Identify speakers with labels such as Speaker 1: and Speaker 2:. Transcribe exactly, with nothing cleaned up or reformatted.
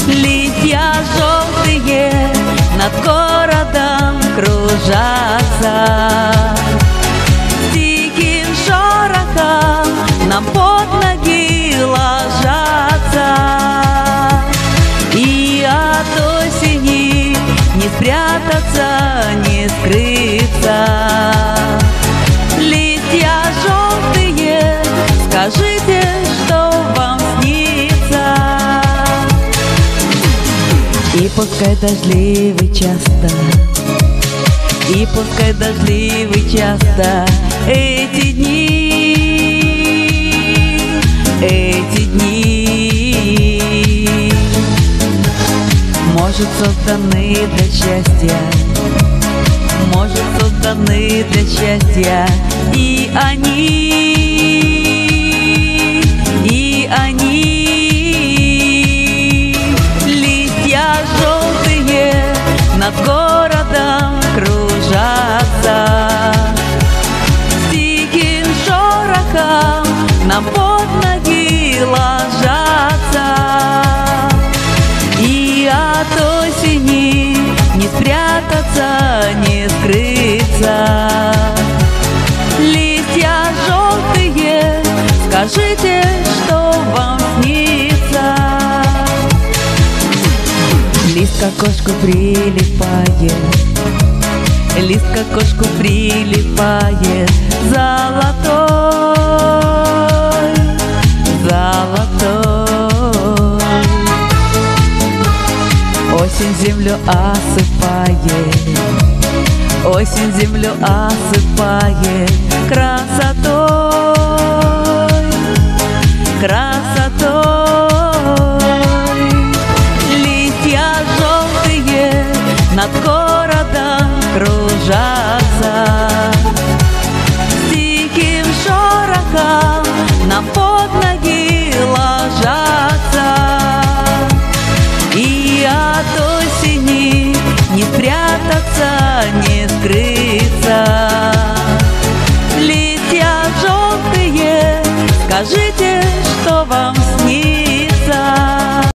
Speaker 1: Листья желтые над городом кружатся, тихим шорохом нам под ноги ложатся. И от осени не спрятаться, не скрыться. Листья желтые, скажите, что вам снится. И пускай дождливый часто, и пускай дождливый часто эти дни, эти дни, может, созданы для счастья, может, созданы для счастья. И они, и они, листья желтые над городом кружатся, с тихим шорохом нам под ноги ложатся. И от осени не спрятаться, не скрыться. Листья желтые, скажите, что вам снится. Лист к окошку прилипает, лист к окошку прилипает, золотой, золотой. Осень землю осыпает, осень землю осыпает красотой, красотой. Листья желтые над городом кружатся, с тихим шорохом нам под ноги ложатся. И от осени не спрятаться, не скрыться.